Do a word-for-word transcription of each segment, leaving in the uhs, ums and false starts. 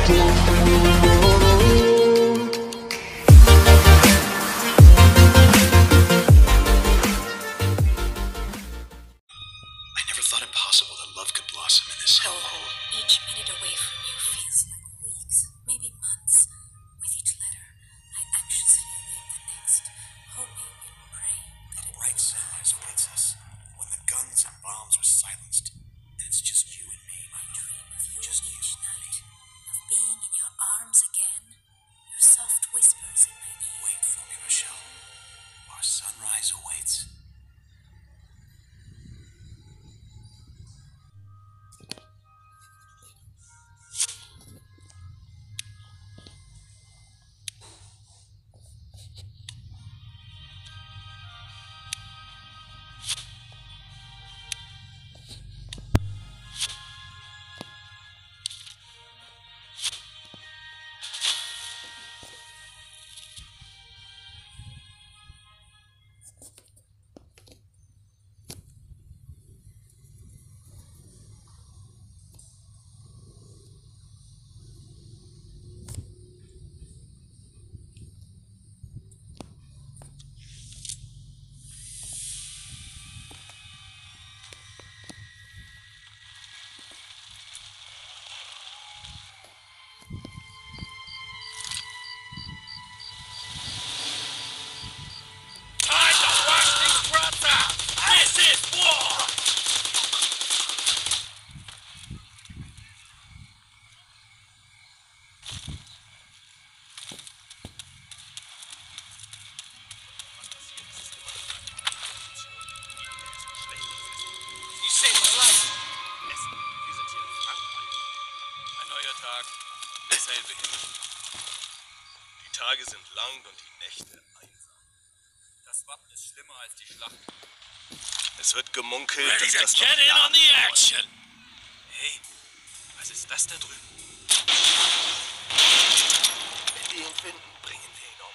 Dasselbe hin. Die Tage sind lang und die Nächte einsam. Das Wappen ist schlimmer als die Schlacht. Es wird gemunkelt, Ready dass das to noch get in on the action. Hey, was ist das da drüben? Wenn wir ihn finden, bringen wir ihn um.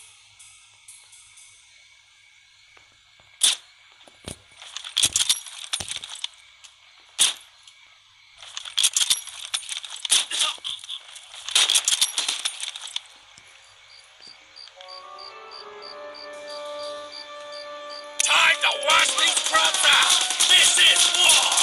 Time to wash these grubs out. This is war.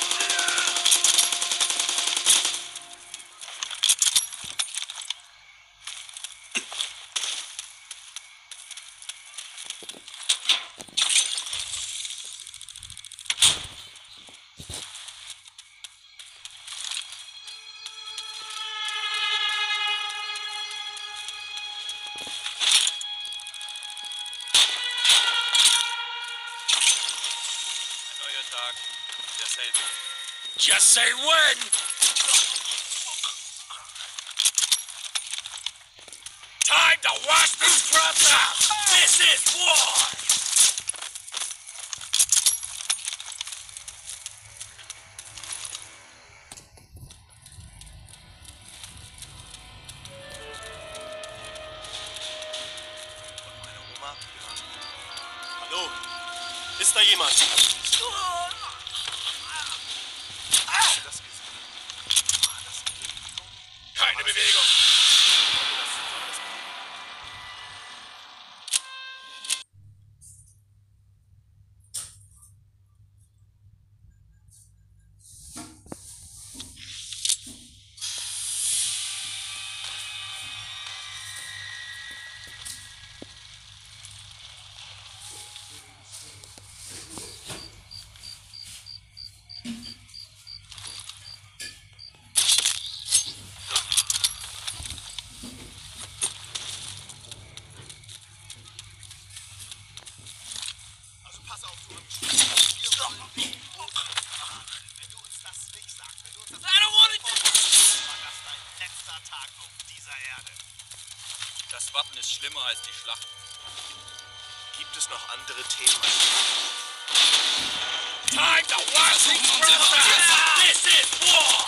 Tag, derselbe. Just say when. Time to wash these grubs out. This is war. Von meiner Oma? Ja. Hallo? Ist da jemand? Keine Bewegung. Pass auf, du Stopp! Wenn du uns das nicht sagst, wenn du uns das I don't want it to... war das dein letzter Tag auf dieser Erde. Das Wappen ist schlimmer als die Schlacht. Gibt es noch andere Themen? Time to wash these grubs out. This is war.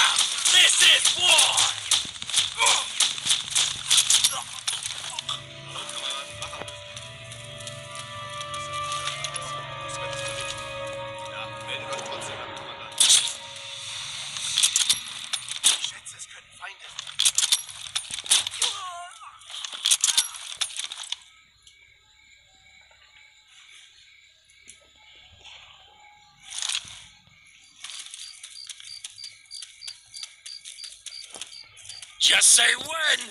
This is war! Hallo, Kameraden, Wachablösen. Was ist das? Ja, meldet euch trotzdem beim Kommandanten. Ich schätze, es könnten Feinde sein. Just say when!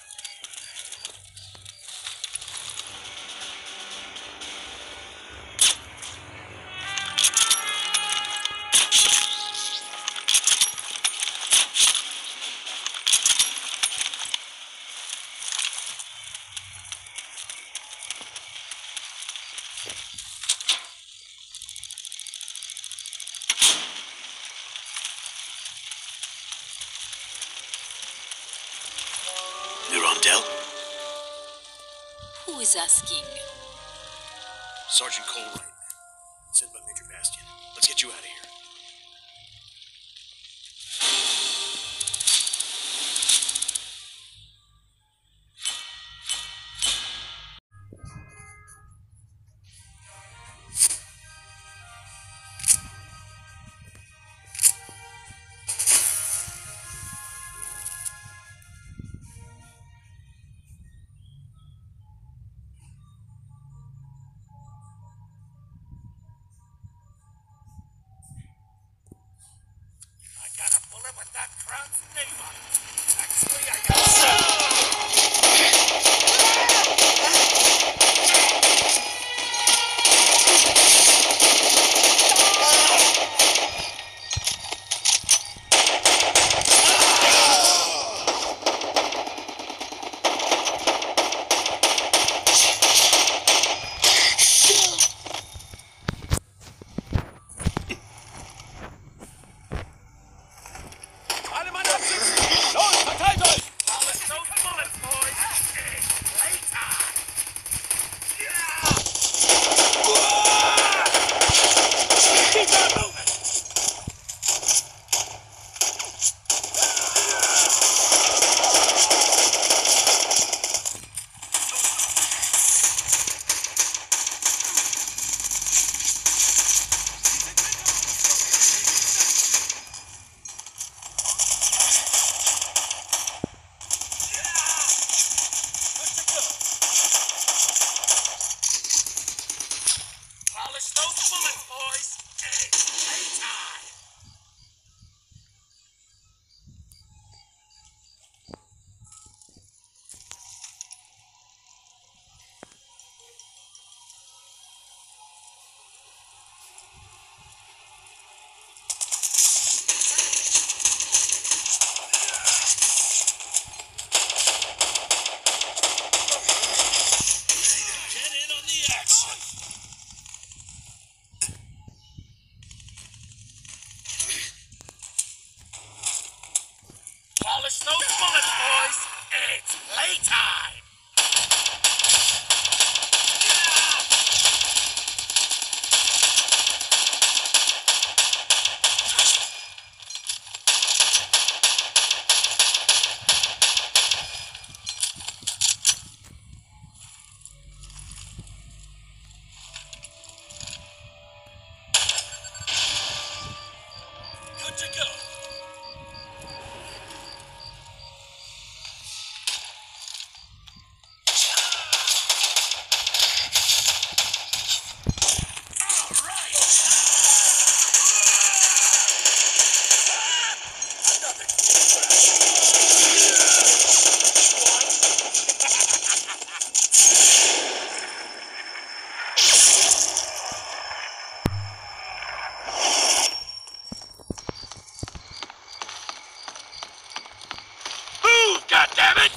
Mirandel? Who is asking? Sergeant Cole Wright. Sent by Major Bastian. Let's get you out of here. I got a bullet with that crowd's name on it. Actually, I got alle Mann absitzen! Los, verteilt euch! Alles so bullets, boys! Later! Keep on moving! Polish those bullets, boys! It's playtime! Get in on the action! Polish those bullets, boys! It's playtime! Good to go! Move, goddammit!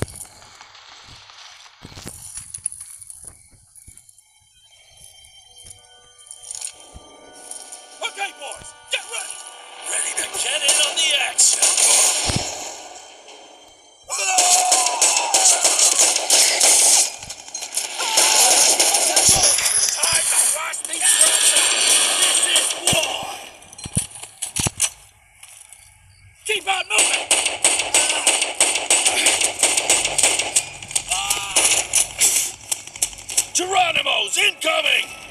Okay, boys, get ready! Ready to get in on the action! Geronimo's incoming!